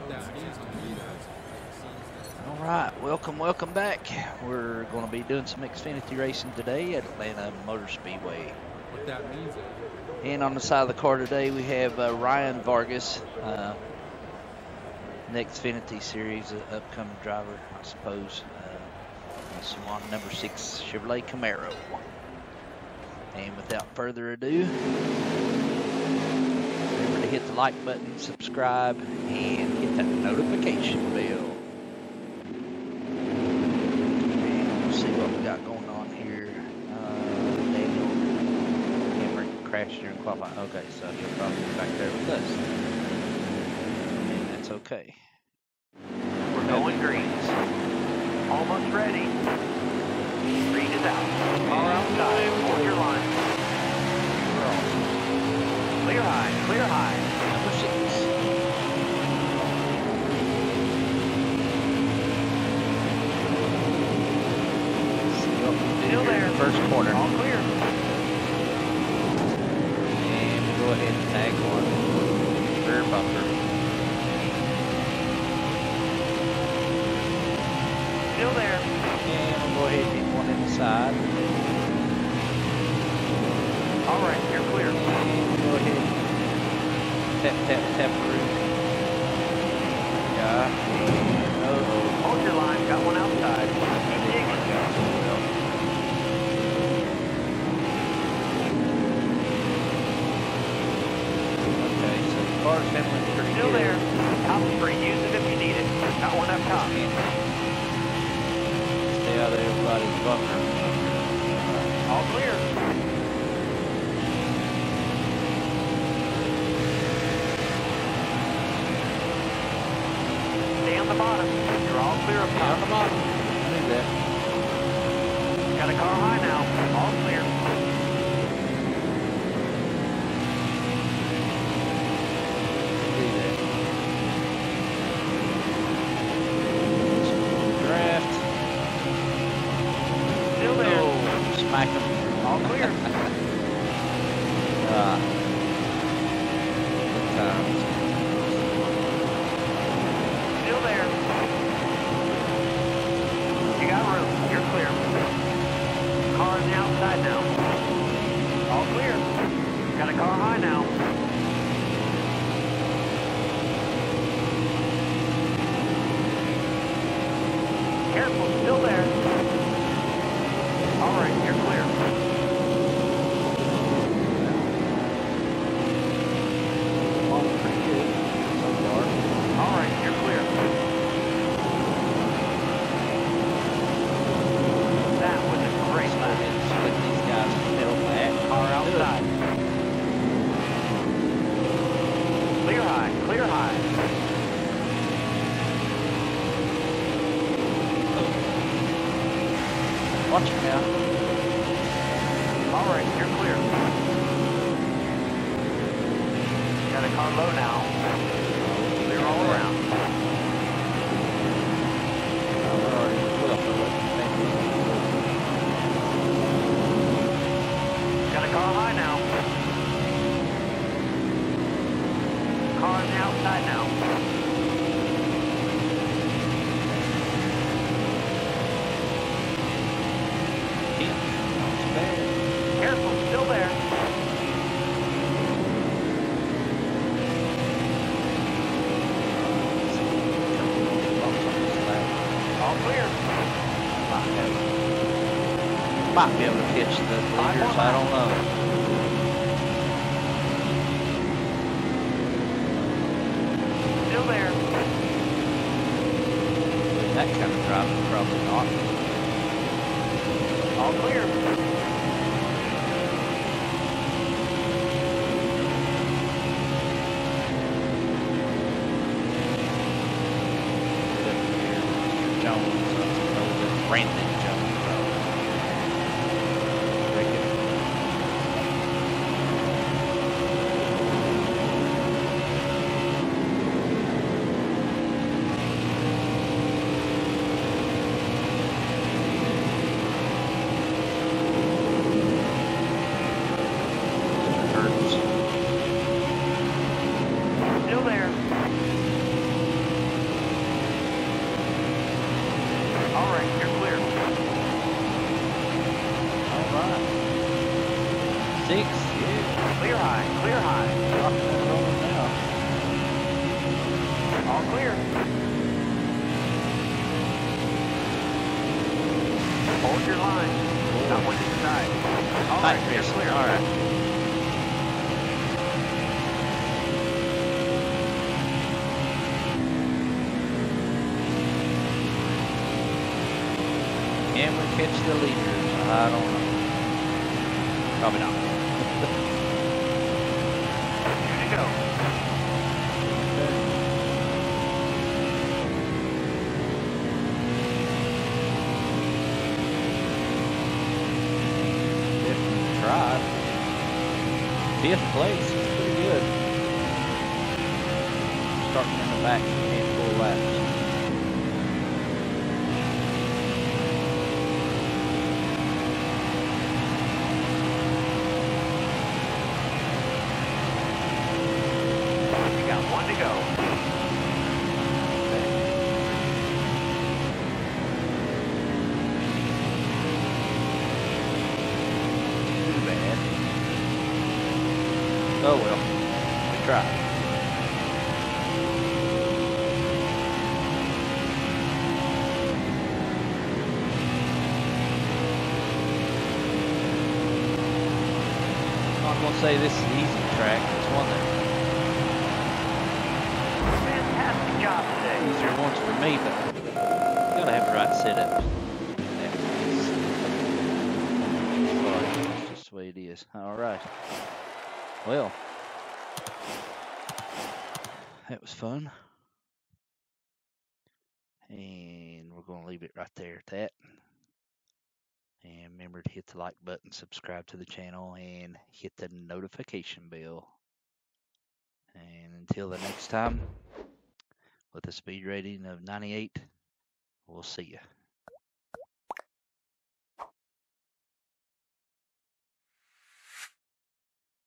All right, welcome back. We're going to be doing some Xfinity racing today at Atlanta Motor Speedway. What that means is. And on the side of the car today, we have Ryan Vargas, the Xfinity Series upcoming driver, I suppose. Swan number 6 Chevrolet Camaro. And without further ado, remember to hit the like button, subscribe, and hit that notification bell. And we'll see what we got going on here. Daniel Cameron crashed during qualifying. Okay, so he'll probably be back there with us. And that's okay. We're going green. Almost ready. Green is out. Car outside. Hold your line. Clear high. Clear high. Number 6. Still there. First corner. All clear. And we'll go ahead and tag one. Rear bumper. Still there. And we'll go ahead and hit one inside. All right, you're clear. And go ahead and tap through. Yeah. Hold your line. Got one outside. Keep digging. Okay, so the car's handling pretty Still good. there. Top spring. Use it if you need it. Got one up top. Stay out of everybody's bumper. All clear. Stay on the bottom. You're all clear up top. On the bottom. I knew that. Got a car high now. All clear. Knew that. Draft. Still there. Oh, smack him. All clear. Good times. Still there. You got room. You're clear. Car on the outside now. All clear. Got a car high now. Careful. Still there. All right. You're clear. Pretty good so far. All right. You're clear. That was a great Let's go lap. ahead and split these guys in the middle back. Car outside. Clear high. Clear high. Watch it now. All right, you're clear. Got a car low now. Clear all around. We're already split up the way. Got a car high now. Car on the outside now. Careful, still there. All clear. Might be able to pitch the leaders, I don't know. Still there. That kind of driving, probably not. All clear. Mr. Jones, Brandon Jones. 6. Yeah. Clear high, clear high. Rocking and rolling now. All clear. Hold your line. Not what you decide. All Tight right, you're racing. clear. All right. Can we catch the leaders? I don't know. Probably not. Here to go. Definitely tried. 5th place. It's pretty good. Starting in the back, handful of laps. You got 1 to go. Too bad. Oh well. We tried. I'm not gonna say this is an easy track. It's one that Fantastic job today. easier ones for me, but gotta have the right setup. Sorry, that's just the way it is. All right. Well, that was fun, and we're gonna leave it right there at that. And remember to hit the like button, subscribe to the channel, and hit the notification bell. And until the next time, with a speed rating of 98, we'll see you.